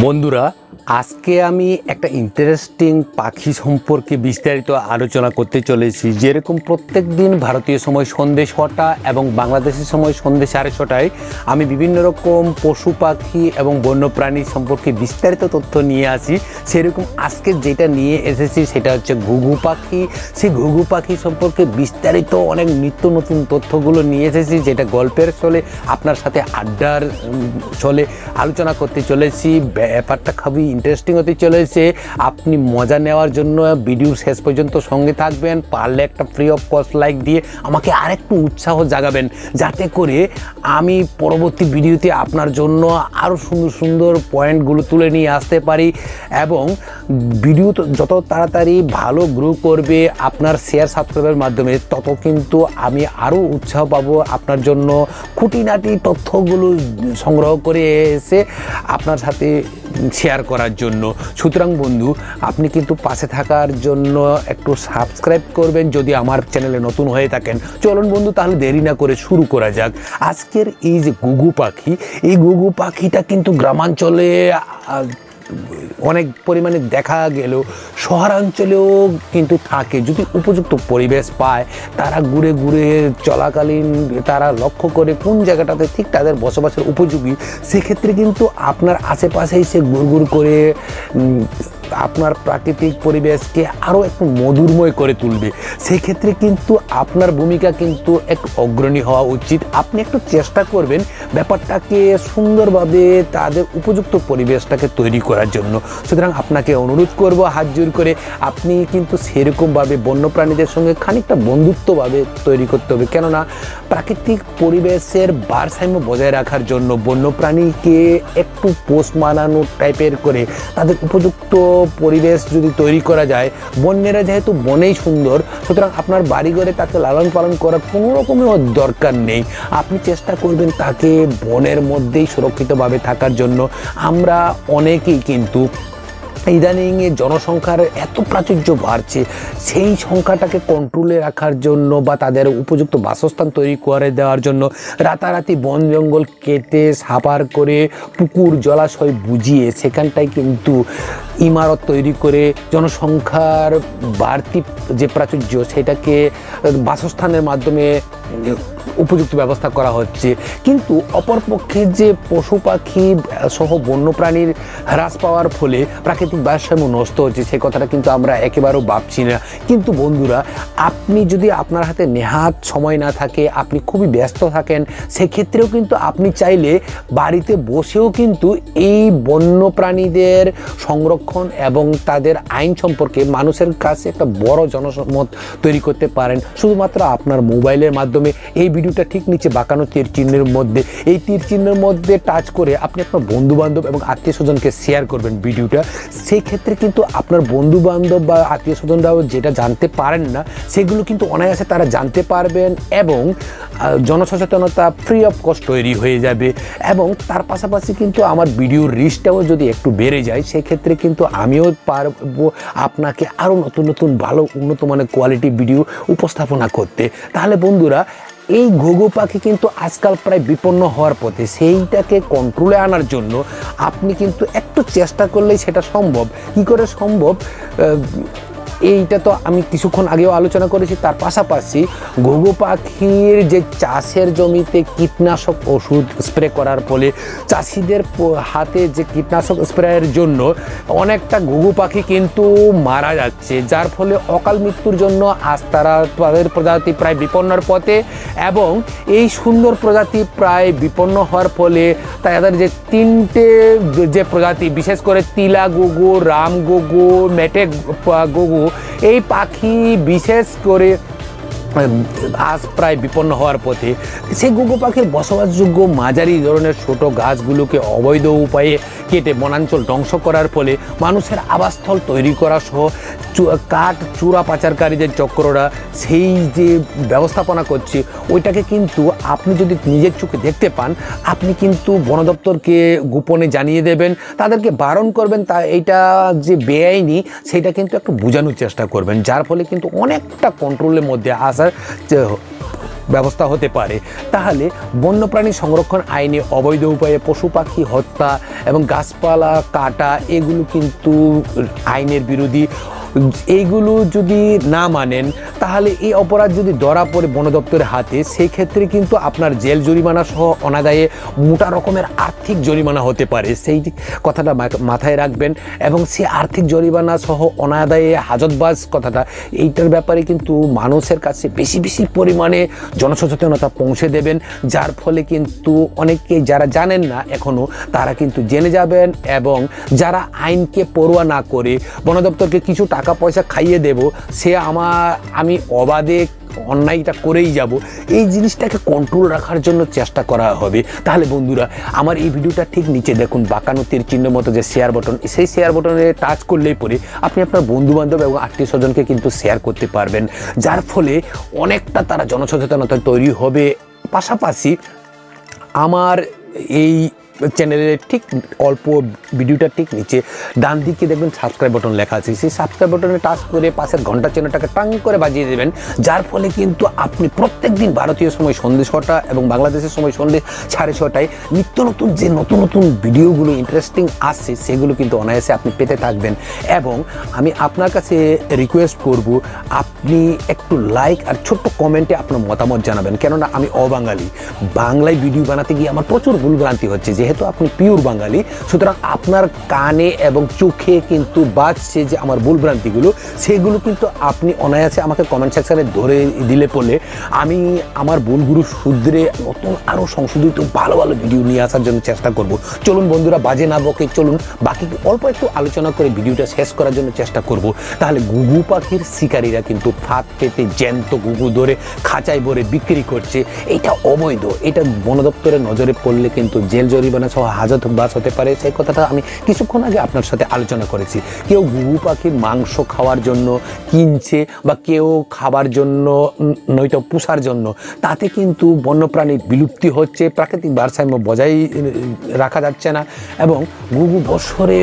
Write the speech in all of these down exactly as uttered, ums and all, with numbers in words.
বন্ধুরা, আজকে আমি একটা ইন্টারেস্টিং পাখি সম্পর্কে বিস্তারিত আলোচনা করতে চলেছি। যেরকম প্রত্যেক দিন ভারতীয় সময় সন্ধ্যে ছটা এবং বাংলাদেশের সময় সন্ধ্যে সাড়ে ছটায় আমি বিভিন্ন রকম পশু পাখি এবং বন্যপ্রাণী সম্পর্কে বিস্তারিত তথ্য নিয়ে আসি। সেরকম আজকে যেটা নিয়ে এসেছি সেটা হচ্ছে ঘুঘু পাখি। সেই ঘুঘু পাখি সম্পর্কে বিস্তারিত অনেক নিত্য নতুন তথ্যগুলো নিয়ে এসেছি, যেটা গল্পের ছলে আপনার সাথে আড্ডার ছলে আলোচনা করতে চলেছি। ব্যাপারটা খুবই ইন্টারেস্টিং হতে চলেছে। আপনি মজা নেওয়ার জন্য ভিডিও শেষ পর্যন্ত সঙ্গে থাকবেন। পারলে একটা ফ্রি অফ কস্ট লাইক দিয়ে আমাকে আরেকটু উৎসাহ জাগাবেন, যাতে করে আমি পরবর্তী ভিডিওতে আপনার জন্য আরও সুন্দর সুন্দর পয়েন্টগুলো তুলে নিয়ে আসতে পারি। এবং ভিডিও যত তাড়াতাড়ি ভালো গ্রো করবে আপনার শেয়ার সাবস্ক্রাইবের মাধ্যমে, তত কিন্তু আমি আরও উৎসাহ পাবো আপনার জন্য খুঁটিনাটি তথ্যগুলো সংগ্রহ করে এসে আপনার সাথে শেয়ার করার জন্য। সুতরাং বন্ধু, আপনি কিন্তু পাশে থাকার জন্য একটু সাবস্ক্রাইব করবেন যদি আমার চ্যানেলে নতুন হয়ে থাকেন। চলুন বন্ধু, তাহলে দেরি না করে শুরু করা যাক। আজকের এই যে ঘুঘু পাখি, এই ঘুঘু পাখিটা কিন্তু গ্রামাঞ্চলে অনেক পরিমাণে দেখা গেলেও শহরাঞ্চলেও কিন্তু থাকে। যদি উপযুক্ত পরিবেশ পায়, তারা ঘুরে ঘুরে চলাকালীন তারা লক্ষ্য করে কোন জায়গাটাতে ঠিক তাদের বসবাসের উপযোগী, সেক্ষেত্রে কিন্তু আপনার আশেপাশেই সে ঘুর ঘুর করে আপনার প্রাকৃতিক পরিবেশকে আরও একটু মধুরময় করে তুলবে। সেক্ষেত্রে কিন্তু আপনার ভূমিকা কিন্তু একটু অগ্রণী হওয়া উচিত। আপনি একটু চেষ্টা করবেন ব্যাপারটাকে সুন্দরভাবে তাদের উপযুক্ত পরিবেশটাকে তৈরি করার জন্য। সুতরাং আপনাকে অনুরোধ করব হাত জোর করে, আপনি কিন্তু সেরকমভাবে বন্যপ্রাণীদের সঙ্গে খানিকটা বন্ধুত্বভাবে তৈরি করতে হবে। কেননা প্রাকৃতিক পরিবেশের ভারসাম্য বজায় রাখার জন্য বন্যপ্রাণীকে একটু পোষ মানানো টাইপের করে তাদের উপযুক্ত পরিবেশ যদি তৈরি করা যায়, বন্যেরা যেহেতু বনেই সুন্দর, সুতরাং আপনার বাড়িঘরে তাকে লালন পালন করার কোনো রকমের দরকার নেই। আপনি চেষ্টা করবেন তাকে বনের মধ্যেই সুরক্ষিতভাবে থাকার জন্য। আমরা অনেকেই কিন্তু ইদানিং এ জনসংখ্যার এত প্রাচুর্য বাড়ছে, সেই সংখ্যাটাকে কন্ট্রোলে রাখার জন্য বা তাদের উপযুক্ত বাসস্থান তৈরি করে দেওয়ার জন্য রাতারাতি বন জঙ্গল কেটে সাপার করে পুকুর জলাশয় বুঝিয়ে সেখানটায় কিন্তু ইমারত তৈরি করে জনসংখ্যার বাড়তি যে প্রাচুর্য সেটাকে বাসস্থানের মাধ্যমে উপযুক্ত ব্যবস্থা করা হচ্ছে। কিন্তু অপরপক্ষে যে পশু পাখি সহ বন্যপ্রাণীর হ্রাস পাওয়ার ফলে প্রাকৃতিক ভারসাম্য নষ্ট হচ্ছে, সে কথাটা কিন্তু আমরা একেবারেও ভাবছি না। কিন্তু বন্ধুরা, আপনি যদি আপনার হাতে নেহাত সময় না থাকে, আপনি খুবই ব্যস্ত থাকেন, সেক্ষেত্রেও কিন্তু আপনি চাইলে বাড়িতে বসেও কিন্তু এই বন্যপ্রাণীদের সংরক্ষণ এবং তাদের আইন সম্পর্কে মানুষের কাছে একটা বড় জনমত তৈরি করতে পারেন শুধুমাত্র আপনার মোবাইলের মাধ্যমে। এই ভিডিওটা ঠিক নিচে বাঁকানো তীর চিহ্নের মধ্যে, এই তীর চিহ্নের মধ্যে টাচ করে আপনি আপনার বন্ধুবান্ধব এবং আত্মীয় স্বজনকে শেয়ার করবেন ভিডিওটা। সেই ক্ষেত্রে কিন্তু আপনার বন্ধুবান্ধব বা আত্মীয় স্বজনরাও যেটা জানতে পারেন না, সেগুলো কিন্তু অনায়াসে তারা জানতে পারবেন এবং জনসচেতনতা ফ্রি অফ কস্ট তৈরি হয়ে যাবে। এবং তার পাশাপাশি কিন্তু আমার ভিডিওর রিচটাও যদি একটু বেড়ে যায়, সেক্ষেত্রে কিন্তু আমিও পারবো আপনাকে আরও নতুন নতুন ভালো উন্নত মানের কোয়ালিটি ভিডিও উপস্থাপনা করতে। তাহলে বন্ধুরা, এই ঘুঘু পাখি কিন্তু আজকাল প্রায় বিপন্ন হওয়ার পথে। সেইটাকে কন্ট্রোলে আনার জন্য আপনি কিন্তু একটু চেষ্টা করলেই সেটা সম্ভব। কী করে সম্ভব, এইটা তো আমি কিছুক্ষণ আগেও আলোচনা করেছি। তার পাশাপাশি ঘুঘু পাখির যে চাষের জমিতে কীটনাশক ওষুধ স্প্রে করার ফলে চাষিদের হাতে যে কীটনাশক স্প্রের জন্য অনেকটা ঘুঘু পাখি কিন্তু মারা যাচ্ছে, যার ফলে অকাল মৃত্যুর জন্য আজ তারা তাদের প্রজাতি প্রায় বিপন্নর পথে। এবং এই সুন্দর প্রজাতি প্রায় বিপন্ন হওয়ার ফলে তাদের যে তিনটে যে প্রজাতি, বিশেষ করে তিলা ঘুঘু, রাম ঘুঘু, মেটে ঘুঘু, এই পাখি বিশেষ করে আজ প্রায় বিপন্ন হওয়ার পথে। সেই ঘুঘু পাখির বসবাসযোগ্য মাঝারি ধরনের ছোট গাছগুলোকে অবৈধ উপায়ে কেটে বনাঞ্চল ধ্বংস করার ফলে মানুষের আবাসস্থল তৈরি করা সহ কাঠ চূড়া পাচারকারীদের চক্ররা সেই যে ব্যবস্থাপনা করছে, ওইটাকে কিন্তু আপনি যদি নিজের চোখে দেখতে পান, আপনি কিন্তু বন দপ্তরকে গোপনে জানিয়ে দেবেন, তাদেরকে বারণ করবেন। তা এইটা যে বেআইনি সেটা কিন্তু একটু বোঝানোর চেষ্টা করবেন, যার ফলে কিন্তু অনেকটা কন্ট্রোলের মধ্যে আসার ব্যবস্থা হতে পারে। তাহলে বন্যপ্রাণী সংরক্ষণ আইনে অবৈধ উপায়ে পশু পাখি হত্যা এবং গাছপালা কাটা এগুলো কিন্তু আইনের বিরোধী। এইগুলো যদি না মানেন তাহলে এই অপরাধ যদি ধরা পড়ে বন দপ্তরের হাতে, সেই ক্ষেত্রে কিন্তু আপনার জেল জরিমানা সহ অনাদায়ে মোটা রকমের আর্থিক জরিমানা হতে পারে। সেই কথাটা মাথায় রাখবেন এবং সেই আর্থিক জরিমানা সহ অনাদায়ে হাজতবাস কথাটা, এইটার ব্যাপারে কিন্তু মানুষের কাছে বেশি বেশি পরিমাণে জনসচেতনতা পৌঁছে দেবেন, যার ফলে কিন্তু অনেকে যারা জানেন না এখনও তারা কিন্তু জেনে যাবেন। এবং যারা আইনকে পড়ুয়া না করে বন দপ্তরকে কিছু টাকা পয়সা খাইয়ে দেব, সে আমার আমি অবাধে অন্যায়টা করেই যাব, এই জিনিসটাকে কন্ট্রোল রাখার জন্য চেষ্টা করা হবে। তাহলে বন্ধুরা, আমার এই ভিডিওটা ঠিক নিচে দেখুন বাঁকানো তীর চিহ্ন মতো যে শেয়ার বাটন, সেই শেয়ার বাটনে টাচ করলেই পরে আপনি আপনার বন্ধুবান্ধব এবং আত্মীয় স্বজনকে কিন্তু শেয়ার করতে পারবেন, যার ফলে অনেকটা তারা জনসচেতনতা তৈরি হবে। পাশাপাশি আমার এই চ্যানেলের ঠিক অল্প ভিডিওটা ঠিক নিচে ডান দিকে দেখবেন সাবস্ক্রাইব বাটন লেখা আছে, সেই সাবস্ক্রাইব বাটনে টাচ করে পাশের ঘন্টা চিহ্নটাকে টাং করে বাজিয়ে দেবেন, যার ফলে কিন্তু আপনি প্রত্যেক দিন ভারতীয় সময় সন্ধ্যে ছটা এবং বাংলাদেশের সময় সন্ধ্যে সাড়ে ছটায় নিত্য নতুন যে নতুন নতুন ভিডিওগুলো ইন্টারেস্টিং আসছে সেগুলো কিন্তু অনায়াসে আপনি পেতে থাকবেন। এবং আমি আপনার কাছে রিকোয়েস্ট করব, আপনি একটু লাইক আর ছোট্ট কমেন্টে আপনার মতামত জানাবেন, কেননা আমি অবাঙালি, বাংলায় ভিডিও বানাতে গিয়ে আমার প্রচুর ভুলভ্রান্তি হচ্ছে। যেহেতু আপনি পিওর বাঙালি, সুতরাং আপনার কানে এবং চোখে কিন্তু বাজছে যে আমার ভুলভ্রান্তিগুলো, সেগুলো কিন্তু আপনি অনায়াসে আমাকে কমেন্ট সেকশানে ধরে দিলে পড়লে আমি আমার ভুলগুলো শুধরে নতুন আরও সংশোধিত ভালো ভালো ভিডিও নিয়ে আসার জন্য চেষ্টা করব। চলুন বন্ধুরা, বাজে না বকে চলুন বাকি অল্প একটু আলোচনা করে ভিডিওটা শেষ করার জন্য চেষ্টা করব। তাহলে ঘুঘু পাখির শিকারীরা কিন্তু ফাঁদ পেতে জ্যান্ত ঘুঘু ধরে খাঁচায় ভরে বিক্রি করছে, এটা অবৈধ। এটা বন দপ্তরের নজরে পড়লে কিন্তু জেল জরিমানা সহ হাজতবাস হতে পারে। সেই কথাটা আমি কিছুক্ষণ আগে আপনার সাথে আলোচনা করেছি। কেউ ঘুঘু পাখির মাংস খাওয়ার জন্য কিনছে বা কেউ খাবার জন্য নয়তো পোষার জন্য, তাতে কিন্তু বন্যপ্রাণীর বিলুপ্তি হচ্ছে, প্রাকৃতিক ভারসাম্য বজায় রাখা যাচ্ছে না। এবং ঘুঘু বছরে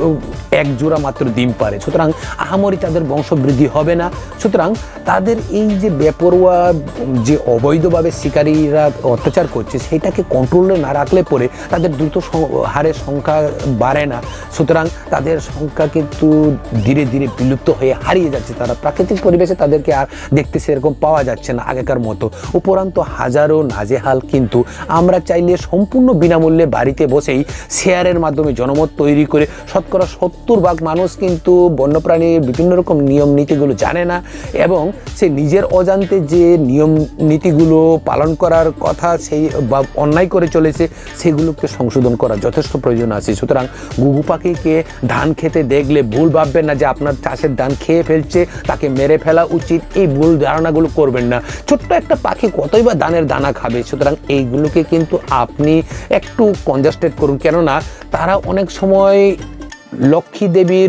এক জোড়া মাত্র ডিম পারে, সুতরাং আহামরি তাদের বংশবৃদ্ধি হবে না। সুতরাং তাদের এই যে বেপরোয়া যে অবৈধভাবে শিকারীরা অত্যাচার করছে, সেটাকে কন্ট্রোলে না রাখলে পরে তাদের দ্রুত হারে সংখ্যা বাড়ে না, সুতরাং তাদের সংখ্যা কিন্তু ধীরে ধীরে বিলুপ্ত হয়ে হারিয়ে যাচ্ছে। তারা প্রাকৃতিক পরিবেশে তাদেরকে আর দেখতে সেরকম পাওয়া যাচ্ছে না আগেকার মতো। উপরন্ত হাজারো নাজেহাল কিন্তু আমরা চাইলে সম্পূর্ণ বিনামূল্যে বাড়িতে বসেই শেয়ারের মাধ্যমে জনমত তৈরি করে শতকরা সত্তর ভাগ মানুষ কিন্তু বন্যপ্রাণীর বিভিন্ন রকম নিয়ম নীতিগুলো জানে না, এবং সে নিজের অজান্তে যে নিয়ম নীতিগুলো পালন করার কথা সেই বা অন্যায় করে চলেছে, সেগুলোকে সংশোধন করা যথেষ্ট প্রয়োজন আছে। সুতরাং ঘুঘু পাখিকে ধান খেতে দেখলে ভুল ভাববেন না যে আপনার চাষের ধান খেয়ে ফেলছে, তাকে মেরে ফেলা উচিত, এই ভুল ধারণাগুলো করবেন না। ছোট্ট একটা পাখি কতই বা ধানের দানা খাবে, সুতরাং এইগুলোকে কিন্তু আপনি একটু কনজাস্টেড করুন, কেননা তারা অনেক সময় লক্ষ্মী দেবীর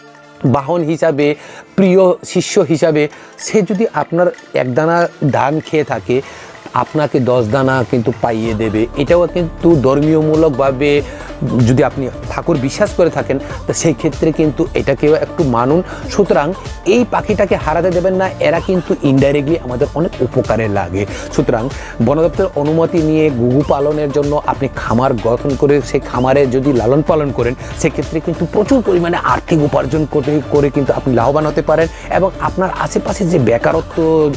বাহন হিসাবে, প্রিয় শিষ্য হিসাবে, সে যদি আপনার এক দানা ধান খেয়ে থাকে আপনাকে দশ দানা কিন্তু পাইয়ে দেবে। এটাও কিন্তু ধর্মীয়মূলকভাবে যদি আপনি ঠাকুর বিশ্বাস করে থাকেন, তো সেই ক্ষেত্রে কিন্তু এটাকেও একটু মানুন। সুতরাং এই পাখিটাকে হারাতে দেবেন না, এরা কিন্তু ইনডাইরেক্টলি আমাদের অনেক উপকারে লাগে। সুতরাং বন দপ্তরের অনুমতি নিয়ে ঘুঘু পালনের জন্য আপনি খামার গঠন করে সেই খামারে যদি লালন পালন করেন, সেক্ষেত্রে কিন্তু প্রচুর পরিমাণে আর্থিক উপার্জন করে করে কিন্তু আপনি লাভবান হতে পারেন। এবং আপনার আশেপাশে যে বেকারত্ব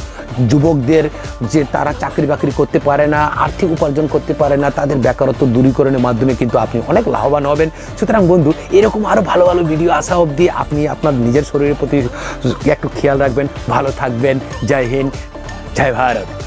যুবকদের, যে তারা চাকরি বাকরি করতে পারে না, আর্থিক উপার্জন করতে পারে না, তাদের বেকারত্ব দূরীকরণের মাধ্যমে কিন্তু আপনি অনেক লাভবান হবেন। সুতরাং বন্ধু, এরকম আরও ভালো ভালো ভিডিও আসা অবধি আপনি আপনার নিজের শরীরের প্রতি একটু খেয়াল রাখবেন, ভালো থাকবেন। জয় হিন্দ, জয় ভারত।